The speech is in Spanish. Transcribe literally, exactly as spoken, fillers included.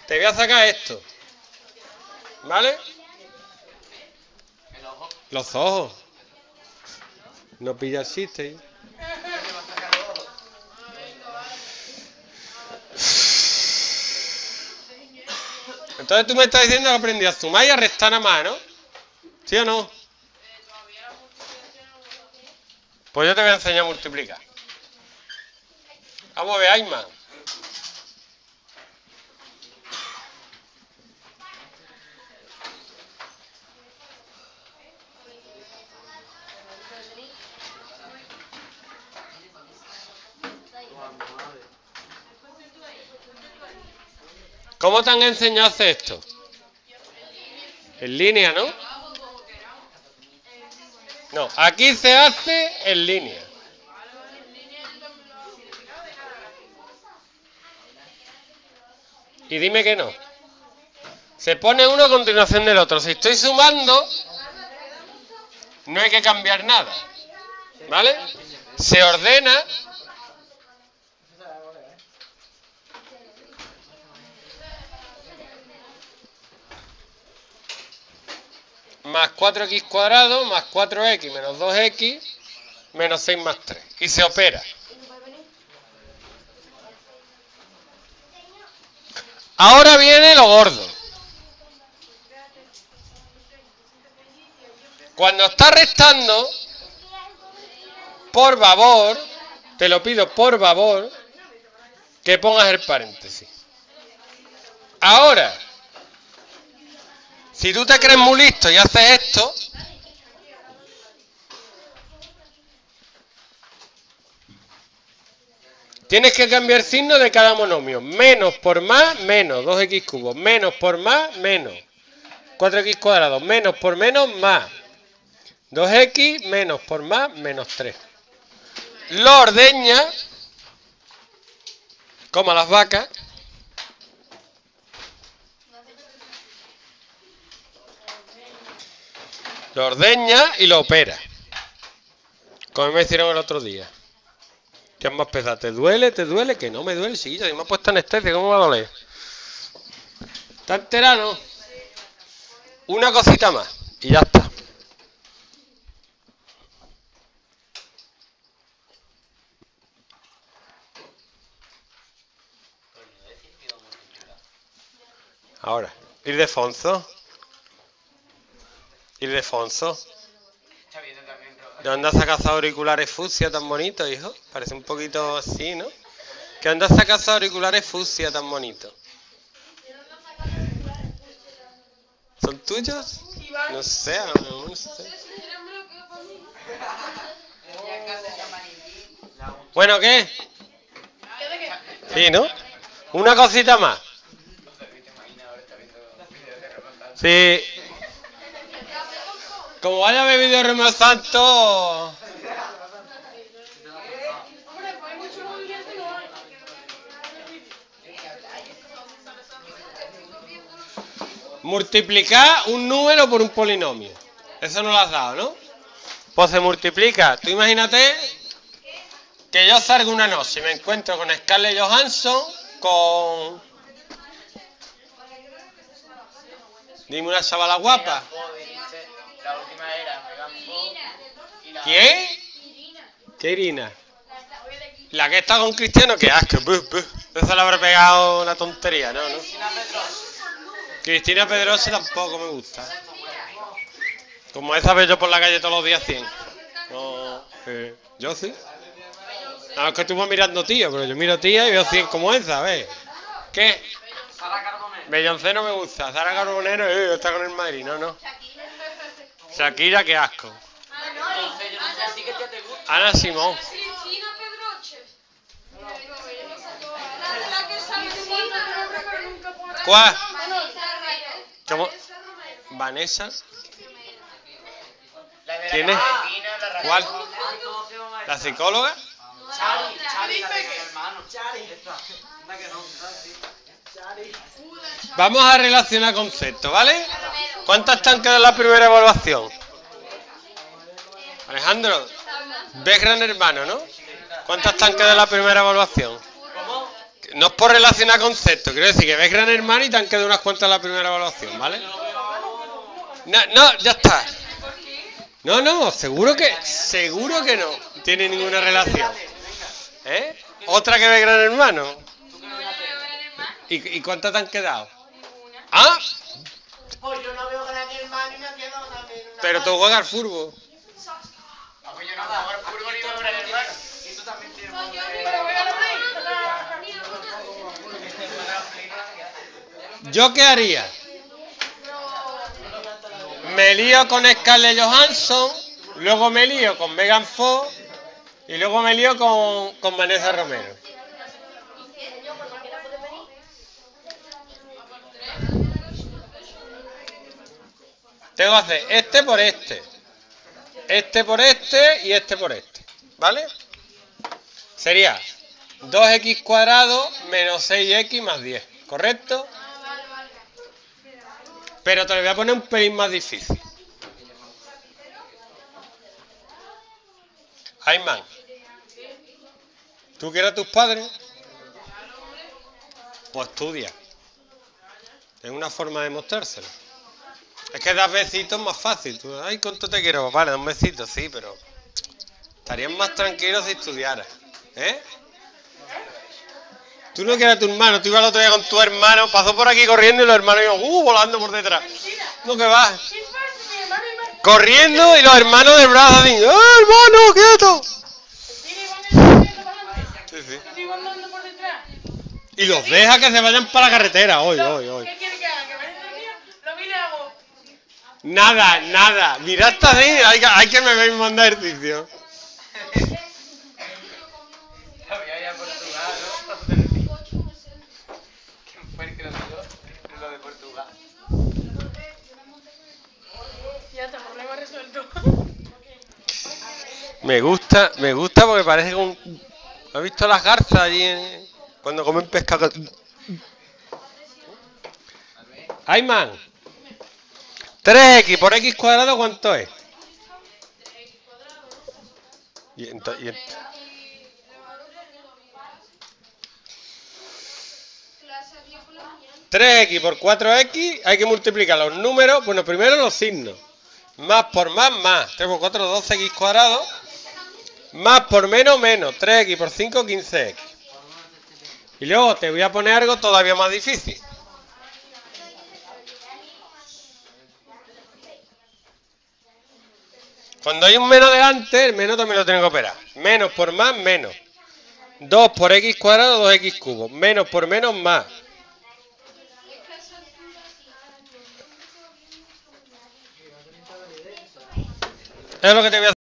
te voy a sacar esto. ¿Vale? Los ojos. No pilla el chiste. Entonces tú me estás diciendo que aprendí a sumar y a restar nada más, ¿no? ¿Sí o no? Pues yo te voy a enseñar a multiplicar. Vamos a ver, Ayman. ¿Cómo te han enseñado a hacer esto? En línea, ¿no? No, aquí se hace en línea. Y dime que no. Se pone uno a continuación del otro. Si estoy sumando, no hay que cambiar nada. ¿Vale? Se ordena. Más cuatro equis cuadrado, más cuatro equis, menos dos equis, menos seis más tres. Y se opera. Ahora viene lo gordo. Cuando está restando, por favor, te lo pido por favor, que pongas el paréntesis. Ahora, si tú te crees muy listo y haces esto, tienes que cambiar signo de cada monomio. Menos por más, menos. dos equis cubos. Menos por más, menos. cuatro equis cuadrado. Menos por menos, más. dos equis, menos por más, menos tres. Lo ordeña, como las vacas. Lo ordeña y lo opera. Como me hicieron el otro día. ¿Qué más pesado? ¿Te duele? ¿Te duele? Que no me duele, chiquilla. Si me ha puesto anestesia, ¿cómo va a doler? ¿Está entera, no? Una cosita más. Y ya está. Ahora, Ildefonso. Ildefonso. ¿De dónde has sacado esos auriculares fucsia tan bonitos, hijo? Parece un poquito así, ¿no? ¿De dónde has sacado esos auriculares fucsia tan bonitos? ¿Son tuyos? No sé, no, no sé. Bueno, ¿qué? Sí, ¿no? Una cosita más. Sí. Como vaya a bebido Romeo Santos. Multiplicar un número por un polinomio. Eso no lo has dado, ¿no? Pues se multiplica. Tú imagínate que yo salgo una noche y me encuentro con Scarlett Johansson, con... Dime una chavala guapa. La última era Megan Fox y la... ¿Quién? ¿Qué Irina? La que está con Cristiano, qué asco. Eso le habrá pegado una tontería, ¿no? ¿no? Cristina Pedroche tampoco me gusta. Como esa veo yo por la calle todos los días cien. No, eh, yo sí. No, es que tú vas mirando tío, pero yo miro tía y veo cien como esa, ¿ves? ¿Qué? Sara Carbonero. Beyoncé no me gusta. Sara Carbonero, eh, está con el Madrid, no, no. Shakira, qué asco. Entonces yo no sé si que ya te gusta. Ana Simón. Cristina Pedroche. ¿Cuál? ¿Cómo? Vanessa. ¿Quién es? ¿Cuál? ¿La psicóloga? Chari, Chari, la de mi hermano. Chari. Esta que no, Chari. Vamos a relacionar conceptos, ¿vale? ¿Cuántas te han quedado en la primera evaluación? Alejandro, ves Gran Hermano, ¿no? ¿Cuántas te han quedado en la primera evaluación? ¿Cómo? No es por relacionar conceptos, quiero decir que ves Gran Hermano y te han quedado unas cuantas en la primera evaluación, ¿vale? No, no, ya está. No, no, seguro que, seguro que no tiene ninguna relación. ¿Eh? Otra que ve Gran Hermano. ¿Y, y cuántas te han quedado? ¿Ah? Pues yo no veo Gran Hermano y me han quedado también una. Pero tú juegas al fútbol. Pues yo no juego al fútbol ni veo Gran Hermano. Y tú también tienes un ¿Yo qué haría? Me lío con Scarlett Johansson, luego me lío con Megan Fox y luego me lío con, con Vanessa Romero. Tengo que hacer este por este, este por este y este por este, ¿vale? Sería dos equis cuadrado menos seis equis más diez, ¿correcto? Pero te lo voy a poner un pelín más difícil. Ayman, ¿tú quieres a tus padres? Pues estudia. Es una forma de mostrárselo. Es que dar besitos es más fácil. Tú, ay, ¿cuánto te quiero? Vale, da un besito, sí, pero estarías más tranquilo si estudiaras. ¿Eh? Tú no quieres a tu hermano, tú ibas el otro día con tu hermano, pasó por aquí corriendo y los hermanos iban uh, volando por detrás. No, que vas. Corriendo y los hermanos del brazo así, ¡eh, hermano, quieto! Sí, sí. Y los deja que se vayan para la carretera, hoy, hoy, hoy. ¿Qué quiere que haga? ¿Que vaya a dormir? Lo vi y le hago. Nada, nada. Mira hasta así, hay que, hay que me veis mandar ejercicio. Ya está, problema resuelto. Me gusta, me gusta porque parece que un... ¿Has visto las garzas allí en... cuando comen pescado? Ayman, tres equis por equis cuadrado, ¿cuánto es? Y ento- y ent- tres equis por cuatro equis, hay que multiplicar los números, bueno, primero los signos. Más por más, más. tres por cuatro, doce equis cuadrado. Más por menos, menos. tres equis por cinco, quince equis. Y luego te voy a poner algo todavía más difícil. Cuando hay un menos delante, el menos también lo tengo que operar. Menos por más, menos. dos por equis cuadrado, dos equis cubo. Menos por menos, más. Es lo que te voy a